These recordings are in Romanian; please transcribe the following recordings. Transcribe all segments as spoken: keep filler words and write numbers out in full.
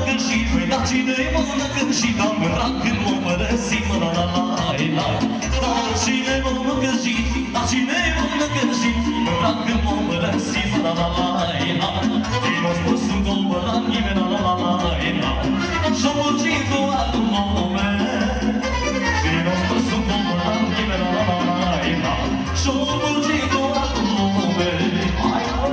când și voi, dar cine-i mână când și da mâna când mă părăsi, mă la la la la. Dar cine-i mână când și, dar cine-i mână când și, mâna când mă părăsi, mă la la la la. Și n-o spus un golbă la nimeni, la la la la. Și-o muncit cu altul nume, și n-o spus un golbă la nimeni, la la la la. Și-o muncit cu altul nume, hai mă.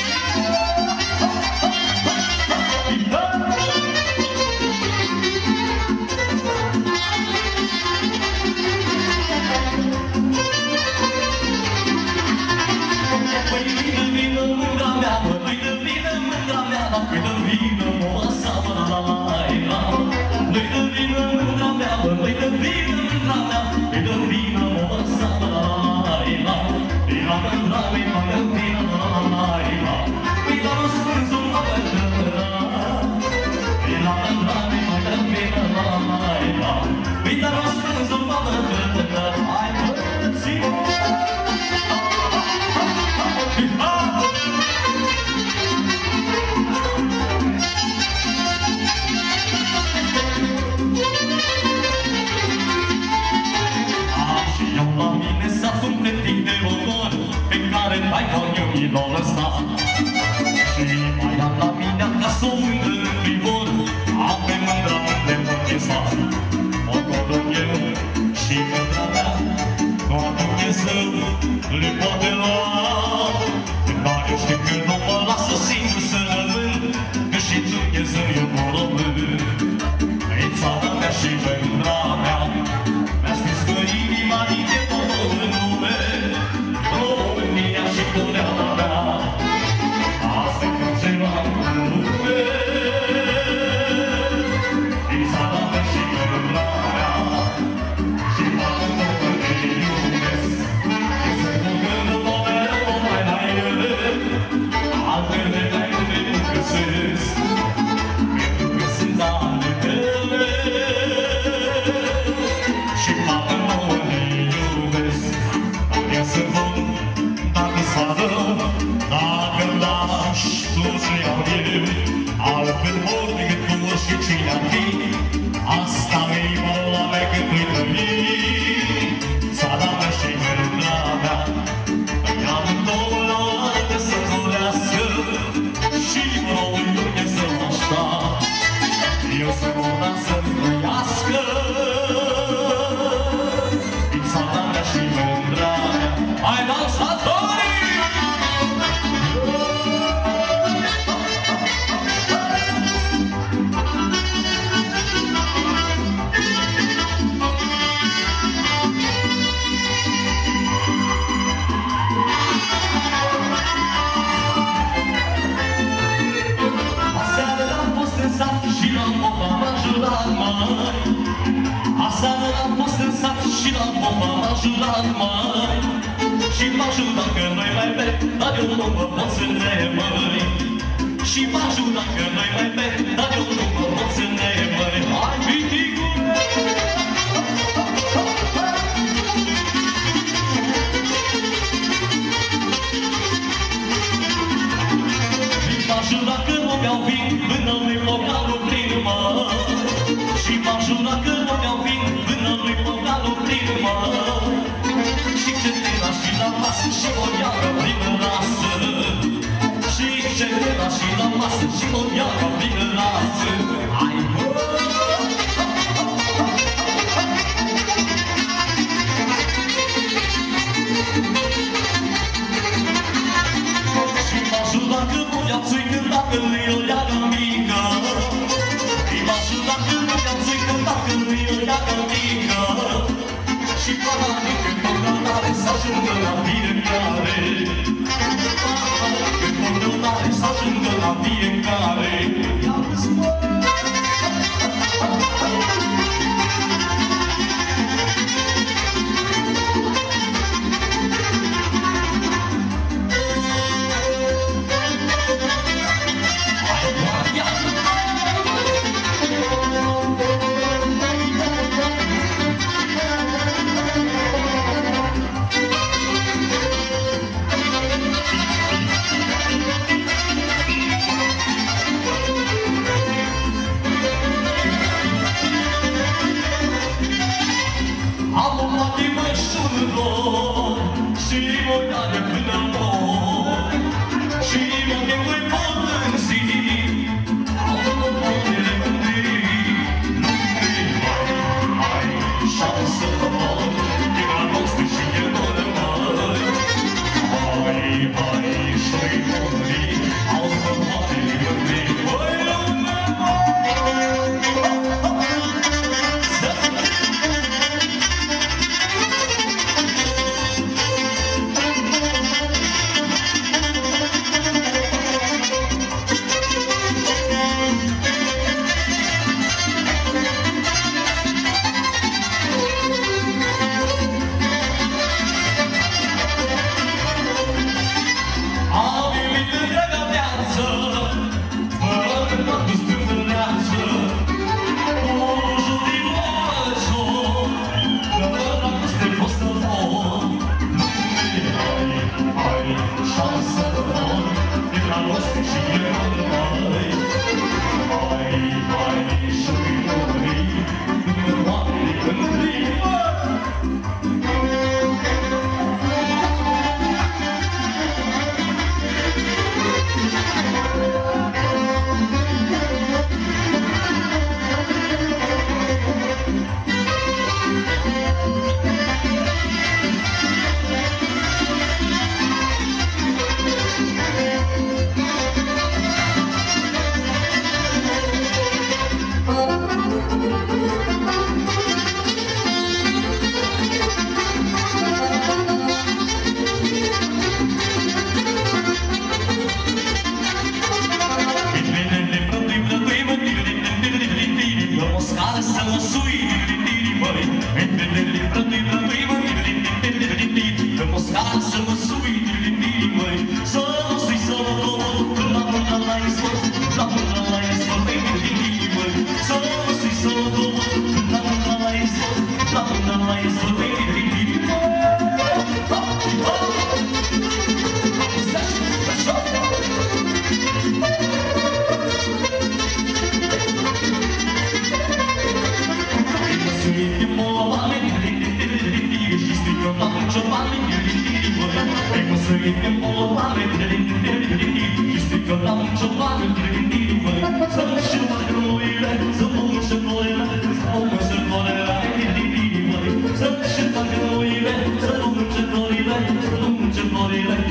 l-o lăsat. Și mai am la mine acasă o mândră în privor, am pe mândra unde mă chesat. Acolo eu și mândra mea, doar Dumnezeu le poate lua. Dar eu știu că nu mă lasă singur să rămân, că și Dumnezeu eu mă român. E țara mea și mândra mea, mi-a spus că inima nici tot în lume, România și Coreana mea. Asta e cum se va în lume, e țara mea și mândra mea, și toată nouă ne iubesc. Și să fugând în lume, o mai la ele, altele mai nu ne găsesc, pentru că sunt ale mele, și toată nouă ne iubesc. Ia să văd dacă s-a rău, dacă-mi lași tu ce iau eu, altfel vor decât tu și cine-am fi. Asta mi-i măla mea cât îi trăi, țara mea și mândra mea. Ia amândouă la oaltă să-mi dorească și România să mă așa. Eu să mă las să-mi trăiască, din țara mea și mândra mea. Hai dansatorii! Aseară am fost în sat și la popa m-a jurat mai. Aseară am fost în sat și la popa m-a jurat mai. Și m-a jurat că noi mai bem, dar eu nu mă pot să nemări. Și m-a jurat că noi mai bem, dar eu nu mă pot să nemări. Hai, piticule! M-a jurat că nu beau vin până nu-i logalul prin măr. Și m-a jurat că nu beau vin până nu-i logalul prin măr. Și ce te lași la masă și o iară prin rasă. Și ce te lași la masă și o iară prin rasă. Hai, bă! Și m-a jurat că nu ia țui când dacă nu i-o leagă mică. Și m-a jurat că nu ia țui când dacă nu i-o leagă mică. Și pahanii când păcănare s-ajungă la fiecare. Pahanii când păcănare s-ajungă la fiecare. să facă gândindu-vă, să și facă noile, să mă și noile, să mă și noile, gândindu-vă, să și facă noile, să mă și noile, să mă și noile.